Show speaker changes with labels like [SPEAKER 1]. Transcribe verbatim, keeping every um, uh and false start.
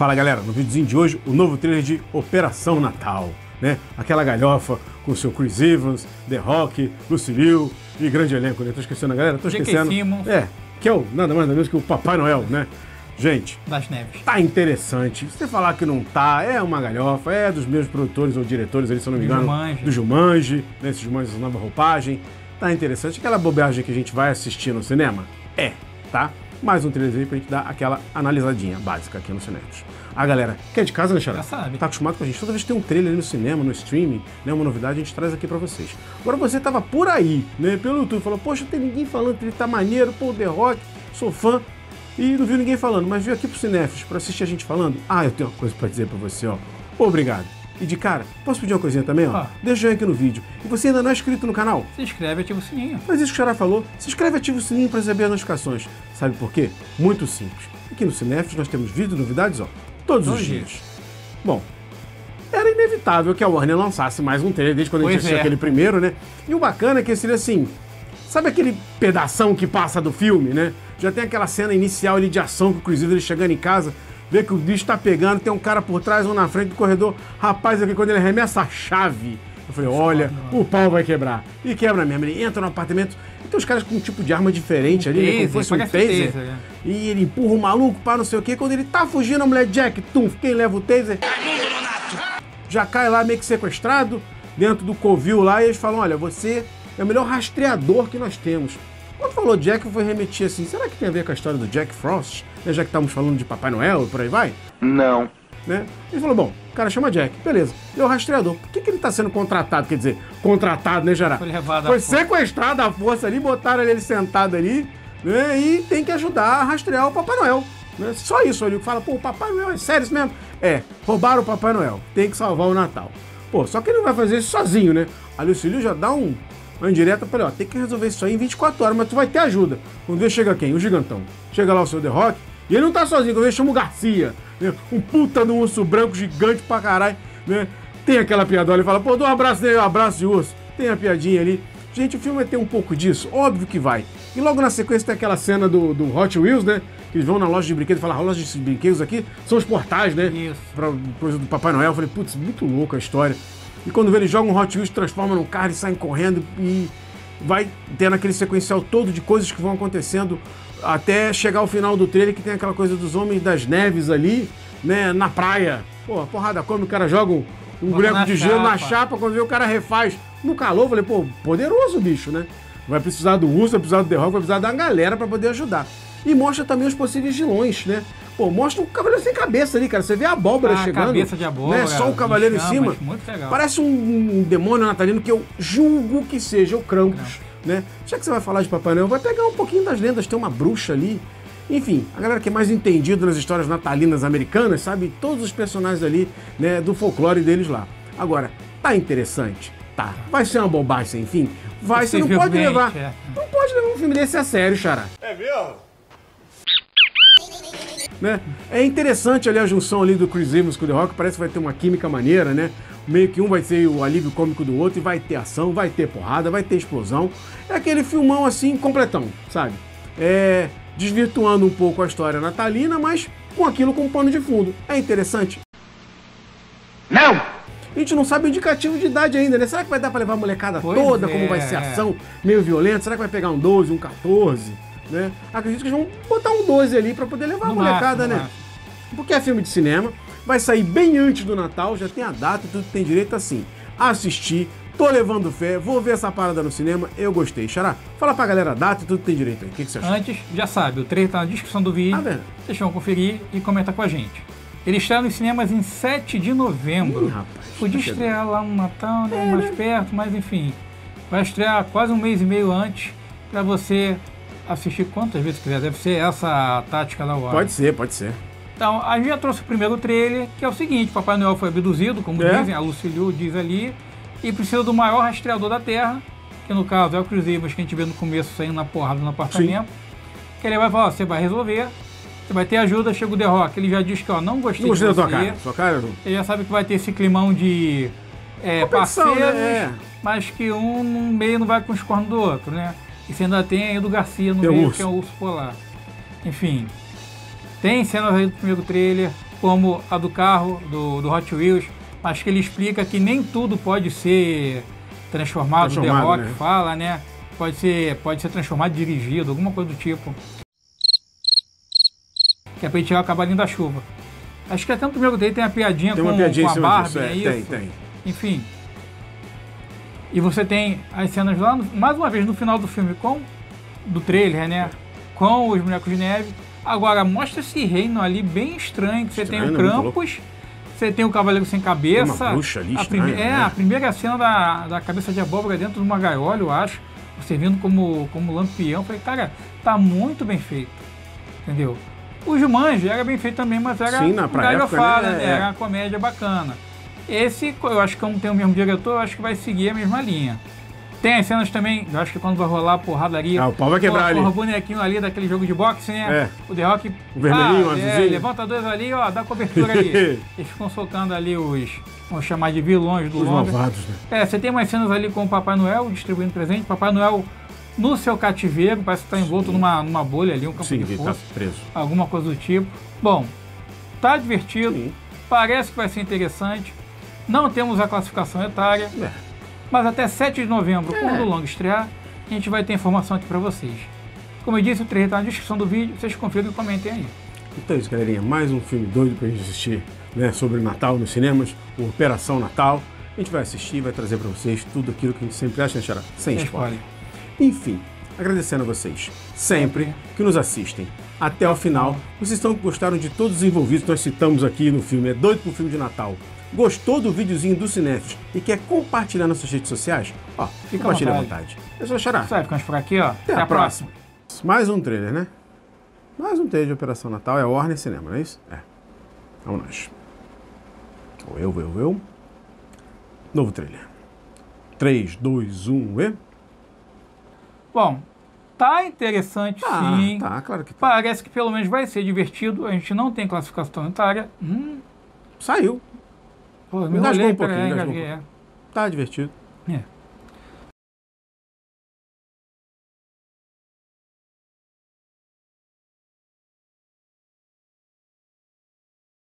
[SPEAKER 1] Fala galera, no videozinho de hoje, o novo trailer de Operação Natal, né? Aquela galhofa com o seu Chris Evans, The Rock, Lucy Liu e grande elenco, né? Tô esquecendo a galera? Tô esquecendo. É, que é o nada mais nada menos que o Papai Noel, né? Gente,
[SPEAKER 2] das Neves.
[SPEAKER 1] Tá interessante. Se você falar que não tá, é uma galhofa, é dos mesmos produtores ou diretores, ali, se eu não me engano,
[SPEAKER 2] Jumanji.
[SPEAKER 1] do Jumanji, né? Esse Jumanji, essa nova roupagem. Tá interessante. Aquela bobagem que a gente vai assistir no cinema? É, tá? Mais um trailer aí pra gente dar aquela analisadinha básica aqui no Cinéfilos. A galera que é de casa, né, Xará?
[SPEAKER 2] Já sabe.
[SPEAKER 1] Tá acostumado com a gente. Toda vez que tem um trailer ali no cinema, no streaming, né, uma novidade, a gente traz aqui pra vocês. Agora você tava por aí, né, pelo YouTube, falou, poxa, tem ninguém falando que ele tá maneiro, pô, The Rock, sou fã, e não viu ninguém falando, mas veio aqui pro Cinéfilos pra assistir a gente falando. Ah, eu tenho uma coisa pra dizer pra você, ó. Obrigado. E de cara, posso pedir uma coisinha também, ó? Ah. Deixa eu aqui no vídeo. E você ainda não é inscrito no canal?
[SPEAKER 2] Se inscreve e ativa o sininho.
[SPEAKER 1] Mas isso que o Xará falou, se inscreve e ativa o sininho para receber as notificações. Sabe por quê? Muito simples. Aqui no Cinéfilos nós temos vídeo e novidades, ó, todos os dias. dias. Bom, era inevitável que a Warner lançasse mais um trailer, desde quando a gente assistiu aquele primeiro, né? E o bacana é que seria assim, sabe aquele pedação que passa do filme, né? Já tem aquela cena inicial ali de ação com o Chris Evans chegando em casa, vê que o bicho tá pegando, tem um cara por trás, um na frente do corredor. Rapaz, aqui quando ele arremessa a chave, eu falei, olha, o pau vai quebrar. E quebra mesmo, ele entra no apartamento, e tem os caras com um tipo de arma diferente um ali, taser, né, como fosse um taser, taser né? E ele empurra o maluco para não sei o que, quando ele tá fugindo, a mulher Jack, tum, quem leva o taser? Já cai lá meio que sequestrado, dentro do covil lá, e eles falam, olha, você é o melhor rastreador que nós temos. Quando falou Jack, eu fui remeter assim, será que tem a ver com a história do Jack Frost? Né, já que estamos falando de Papai Noel e por aí vai?
[SPEAKER 3] Não.
[SPEAKER 1] Né? Ele falou, bom, o cara chama Jack, beleza, ele é o rastreador. Por que, que ele tá sendo contratado? Quer dizer, contratado, né, Jará?
[SPEAKER 2] Foi levado
[SPEAKER 1] Foi sequestrado à força ali, botaram ele sentado ali, né, e tem que ajudar a rastrear o Papai Noel. Né? Só isso, ele fala, pô, o Papai Noel, é sério isso mesmo? É, roubaram o Papai Noel, tem que salvar o Natal. Pô, só que ele não vai fazer isso sozinho, né? A Lucy Liu já dá um... uma indireta pra ele, ó, tem que resolver isso aí em vinte e quatro horas, mas tu vai ter ajuda. Quando vê, chega quem? O gigantão. Chega lá o seu The Rock, e ele não tá sozinho, quando vê, chama o Garcia, né? Um puta de um urso branco gigante pra caralho, né? Tem aquela piadola, ele fala, pô, dá um abraço dele, um abraço de urso. Tem a piadinha ali. Gente, o filme vai ter um pouco disso, óbvio que vai. E logo na sequência tem aquela cena do, do Hot Wheels, né? Que eles vão na loja de brinquedos e falam, a loja de brinquedos aqui são os portais, né?
[SPEAKER 2] Isso.
[SPEAKER 1] Pra coisa do Papai Noel. Eu falei, putz, muito louca a história. E quando vê, eles jogam um Hot Wheels, transformam num carro e saem correndo e vai tendo aquele sequencial todo de coisas que vão acontecendo até chegar ao final do trailer, que tem aquela coisa dos Homens das Neves ali, né, na praia. Pô, a porrada come, o cara joga um, um boneco de gelo na chapa, quando vê o cara refaz no calor. Eu falei, pô, poderoso o bicho, né? Vai precisar do urso, vai precisar do The Rock, vai precisar da galera pra poder ajudar. E mostra também os possíveis vilões, né? Pô, mostra um cavaleiro sem cabeça ali, cara. Você vê a abóbora
[SPEAKER 2] ah,
[SPEAKER 1] chegando.
[SPEAKER 2] Cabeça de abóbora,
[SPEAKER 1] né? Só o cavaleiro em cima.
[SPEAKER 2] Muito legal.
[SPEAKER 1] Parece um, um demônio natalino que eu julgo que seja o Krampus, né? Já que você vai falar de Papai Noel, vai pegar um pouquinho das lendas, tem uma bruxa ali. Enfim, a galera que é mais entendida nas histórias natalinas americanas sabe todos os personagens ali, né, do folclore deles lá. Agora, tá interessante? Tá. Vai ser uma bobagem sem fim? Vai, você não pode levar.
[SPEAKER 2] É.
[SPEAKER 1] Não pode levar um filme desse a sério, Xará.
[SPEAKER 3] É mesmo?
[SPEAKER 1] Né? É interessante ali a junção ali do Chris Evans com o The Rock, parece que vai ter uma química maneira, né? Meio que um vai ser o alívio cômico do outro e vai ter ação, vai ter porrada, vai ter explosão. É aquele filmão assim, completão, sabe? É, desvirtuando um pouco a história natalina, mas com aquilo como pano de fundo. É interessante?
[SPEAKER 3] Não!
[SPEAKER 1] A gente não sabe o indicativo de idade ainda, né? Será que vai dar pra levar a molecada
[SPEAKER 2] pois
[SPEAKER 1] toda,
[SPEAKER 2] é.
[SPEAKER 1] como vai ser a ação meio violenta? Será que vai pegar um doze, um quatorze? Né? Acredito que eles vão botar um doze ali pra poder levar no a molecada, máximo, né? Máximo. Porque é filme de cinema, vai sair bem antes do Natal, já tem a data, tudo tem direito assim. Assistir, tô levando fé, vou ver essa parada no cinema, eu gostei. Xará, fala pra galera a data e tudo tem direito aí. O que, que você achou?
[SPEAKER 2] Antes, já sabe, o trailer tá na descrição do vídeo.
[SPEAKER 1] Ah,
[SPEAKER 2] vocês vão conferir e comentar com a gente. Ele está nos cinemas em sete de novembro.
[SPEAKER 1] Ih, rapaz,
[SPEAKER 2] podia
[SPEAKER 1] tá
[SPEAKER 2] estrear lá no Natal, né,
[SPEAKER 1] é,
[SPEAKER 2] mais
[SPEAKER 1] né?
[SPEAKER 2] perto, mas enfim. Vai estrear quase um mês e meio antes pra você assistir quantas vezes quiser. Deve ser essa a tática da Warner.
[SPEAKER 1] Pode ser, pode ser.
[SPEAKER 2] Então, a gente já trouxe o primeiro trailer, que é o seguinte: Papai Noel foi abduzido, como
[SPEAKER 1] é.
[SPEAKER 2] dizem, a Lucy Liu diz ali, e precisa do maior rastreador da Terra, que no caso é o Chris Evans, que a gente vê no começo saindo na porrada no apartamento. Sim. Que ele vai falar, ó, você vai resolver, você vai ter ajuda, chega o The Rock, ele já diz que, ó, não gostei,
[SPEAKER 1] não gostei
[SPEAKER 2] de você.
[SPEAKER 1] da tua cara. Sua cara não...
[SPEAKER 2] Ele já sabe que vai ter esse climão de é, parceiros,
[SPEAKER 1] né?
[SPEAKER 2] mas que um no meio não vai com os cornos do outro, né? E você ainda tem aí do Garcia no
[SPEAKER 1] tem
[SPEAKER 2] meio,
[SPEAKER 1] urso.
[SPEAKER 2] que é o urso polar. Enfim, tem cenas aí do primeiro trailer, como a do carro, do, do Hot Wheels, mas que ele explica que nem tudo pode ser transformado, o The Rock né? fala, né? Pode ser, pode ser transformado, dirigido, alguma coisa do tipo. Que é pra ele tirar o cavalinho da chuva. Acho que até no primeiro dele tem uma piadinha,
[SPEAKER 1] tem
[SPEAKER 2] com,
[SPEAKER 1] uma piadinha
[SPEAKER 2] com a Barbie,
[SPEAKER 1] disso, é,
[SPEAKER 2] é isso?
[SPEAKER 1] Tem, tem.
[SPEAKER 2] Enfim. E você tem as cenas lá, no, mais uma vez, no final do filme, com do trailer, né? Com os bonecos de neve. Agora, mostra esse reino ali bem estranho, que você
[SPEAKER 1] Estranho,
[SPEAKER 2] tem o Krampus, você tem o Cavaleiro Sem Cabeça.
[SPEAKER 1] Tem uma bruxa ali,
[SPEAKER 2] a
[SPEAKER 1] estranha,
[SPEAKER 2] prime... É,
[SPEAKER 1] né?
[SPEAKER 2] a primeira cena da, da cabeça de abóbora dentro de uma gaiola, eu acho, servindo como, como lampião. Falei, cara, tá muito bem feito, entendeu? O Jumanji era bem feito também, mas era
[SPEAKER 1] Sim, na pra
[SPEAKER 2] galhofada,
[SPEAKER 1] época, né?
[SPEAKER 2] né? Era uma comédia bacana. Esse, eu acho que como tem o mesmo diretor, eu acho que vai seguir a mesma linha. Tem as cenas também, eu acho que quando vai rolar a porradaria...
[SPEAKER 1] Ah, o pau vai quebrar ali.
[SPEAKER 2] O bonequinho ali daquele jogo de boxe, né? É. O The Rock...
[SPEAKER 1] O vermelhinho,
[SPEAKER 2] ah,
[SPEAKER 1] o
[SPEAKER 2] é,
[SPEAKER 1] azulzinho.
[SPEAKER 2] levanta dois ali, ó, dá cobertura ali. Eles ficam socando ali os... Vamos chamar de vilões do
[SPEAKER 1] Os
[SPEAKER 2] longa.
[SPEAKER 1] malvados, né?
[SPEAKER 2] É, você tem umas cenas ali com o Papai Noel distribuindo presente. Papai Noel no seu cativeiro, parece que tá envolto numa, numa bolha ali, um campo
[SPEAKER 1] Sim,
[SPEAKER 2] de
[SPEAKER 1] ele
[SPEAKER 2] força.
[SPEAKER 1] tá preso.
[SPEAKER 2] Alguma coisa do tipo. Bom, tá divertido.
[SPEAKER 1] Sim.
[SPEAKER 2] Parece que vai ser interessante. Não temos a classificação etária.
[SPEAKER 1] É.
[SPEAKER 2] Mas até sete de novembro,
[SPEAKER 1] É.
[SPEAKER 2] quando o longa estrear, a gente vai ter informação aqui para vocês. Como eu disse, o trailer está na descrição do vídeo, vocês confiram e comentem aí.
[SPEAKER 1] Então é isso, galerinha. Mais um filme doido pra gente assistir, né? Sobre Natal nos cinemas, o Operação Natal. A gente vai assistir e vai trazer para vocês tudo aquilo que a gente sempre acha, né, Xará? Sem
[SPEAKER 2] Sem
[SPEAKER 1] spoiler.
[SPEAKER 2] spoiler.
[SPEAKER 1] Enfim, agradecendo a vocês sempre que nos assistem até o final. Vocês estão gostaram de todos os envolvidos que nós citamos aqui no filme. É doido pro filme de Natal. Gostou do videozinho do Cinéfilos e quer compartilhar nas suas redes sociais? Ó,
[SPEAKER 2] Fica
[SPEAKER 1] compartilha à
[SPEAKER 2] à
[SPEAKER 1] vontade. Eu sou o Xará.
[SPEAKER 2] Isso aí, ficamos por aqui, ó.
[SPEAKER 1] Até a próxima. Mais um trailer, né? Mais um trailer de Operação Natal. É Warner Cinema, não é isso? É. Vamos nós. Ou eu, eu, eu. Novo trailer. três, dois, um e...
[SPEAKER 2] Bom, tá interessante
[SPEAKER 1] Ah,
[SPEAKER 2] sim.
[SPEAKER 1] tá, claro que tá.
[SPEAKER 2] Parece que pelo menos vai ser divertido. A gente não tem classificação etária. Hum,
[SPEAKER 1] Saiu.
[SPEAKER 2] pô, me
[SPEAKER 1] Engasgou
[SPEAKER 2] enrolei,
[SPEAKER 1] um pouquinho,
[SPEAKER 2] peraí,
[SPEAKER 1] engasgou um
[SPEAKER 2] engasguei, é.
[SPEAKER 1] Tá divertido.
[SPEAKER 2] É.